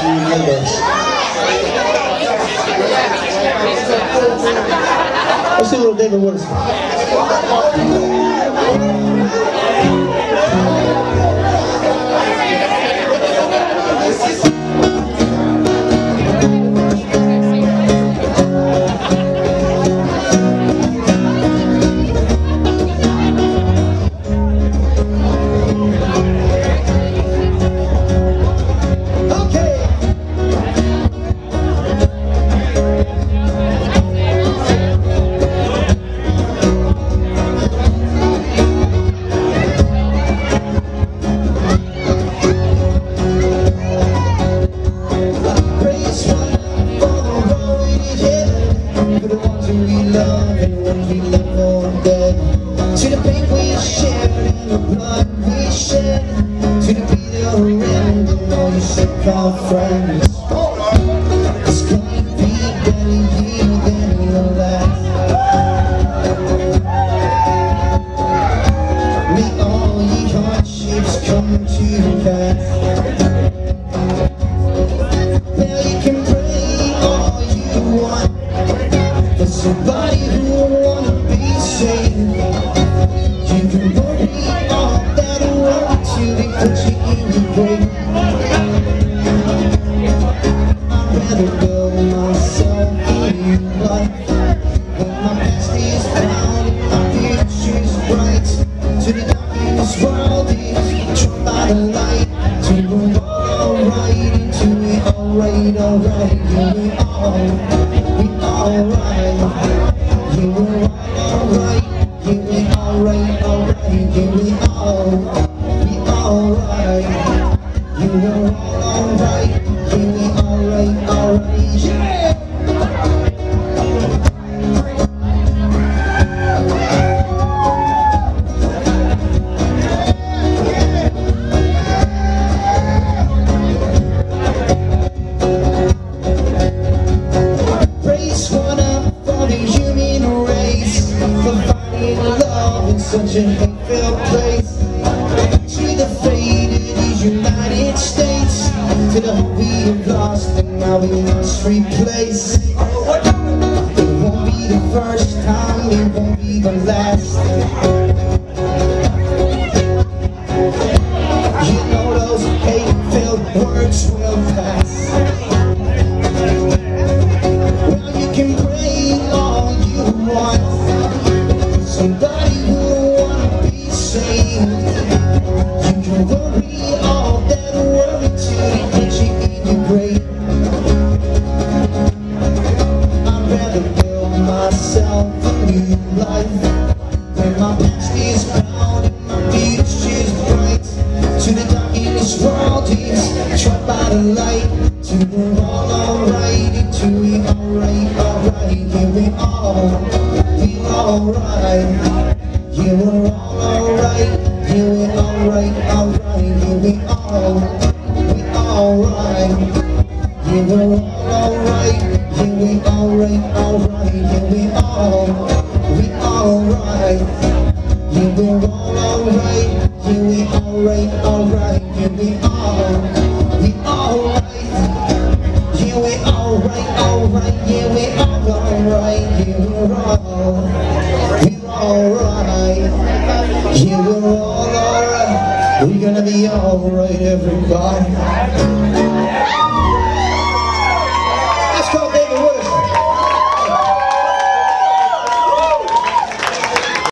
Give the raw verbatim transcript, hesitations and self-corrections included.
Let's see a little David Wooderson. Such a hate-filled place, to the fate of these United States, to the hope we have lost and now we must replace. It won't be the first time, it won't be the last. You know those hate-filled words will pass. Well, you can pray all you want, somebody who you can worry all that worry till you put you in your grave. I'd rather build myself a new life, where my past is proud and my future is bright. To the darkest world is trapped by the light. To we're all alright, to we alright, alright. Yeah, we all, we alright. Yeah, we're all alright. Yeah, we alright, alright, yeah, we all, we alright. Yeah, we're all alright, yeah, we alright, alright, yeah, we all, we alright. Yeah, we're all alright, yeah, we alright, alright, yeah, we all, we alright. Yeah, we alright, alright, yeah, we all alright, yeah, we're all, we're alright. Yeah, we're all alright. We're gonna be alright, everybody.